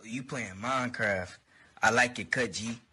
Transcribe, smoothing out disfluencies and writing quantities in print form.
You playing Minecraft. I like your cut, G.